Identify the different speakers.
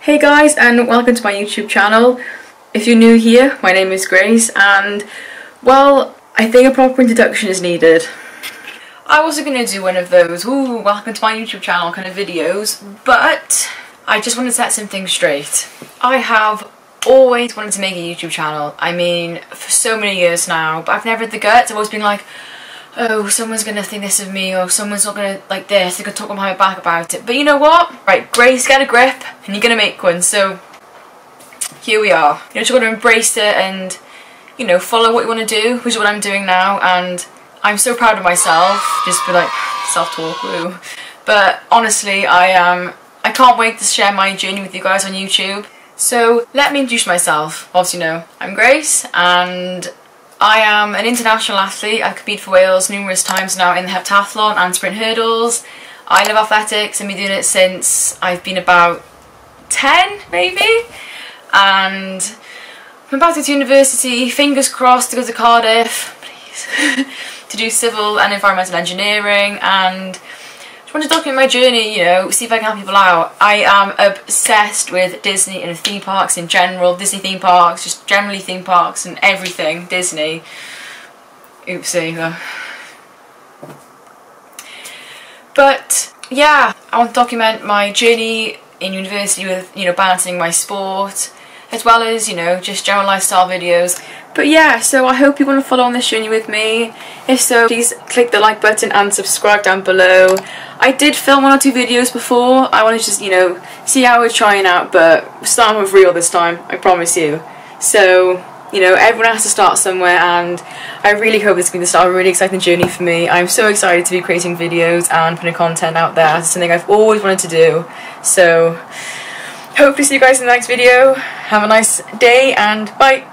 Speaker 1: Hey guys, and welcome to my YouTube channel. If you're new here, my name is Grace, and well, I think a proper introduction is needed. I wasn't going to do one of those, ooh, welcome to my YouTube channel kind of videos, but I just want to set some things straight. I have always wanted to make a YouTube channel. I mean, for so many years now, but I've never had the guts. I've always been like, oh, someone's gonna think this of me, or someone's not gonna like this, they're gonna talk behind my back about it. But you know what? Right, Grace, get a grip, and you're gonna make one, so here we are. You just gotta embrace it and, you know, follow what you wanna do, which is what I'm doing now, and I'm so proud of myself. Just be like, self-talk, woo. But honestly, I can't wait to share my journey with you guys on YouTube. So, let me introduce myself. Obviously, you know, I'm Grace, and I am an international athlete. I've competed for Wales numerous times now in the heptathlon and sprint hurdles. I love athletics and been doing it since I've been about 10 maybe, and I'm about to go to university, fingers crossed, to go to Cardiff, please, to do civil and environmental engineering, and I want to document my journey, you know, see if I can help people out. I am obsessed with Disney and theme parks in general, Disney theme parks, just generally theme parks and everything Disney. Oopsie. But yeah, I want to document my journey in university with, you know, balancing my sport, as well as, you know, just general lifestyle videos. But yeah, so I hope you want to follow on this journey with me. If so, please click the like button and subscribe down below. I did film 1 or 2 videos before. I want to just, you know, see how we're trying out, but starting with real this time, I promise you. So, you know, everyone has to start somewhere, and I really hope this is going to start a really exciting journey for me. I'm so excited to be creating videos and putting content out there. It's something I've always wanted to do. So, hopefully see you guys in the next video. Have a nice day, and bye!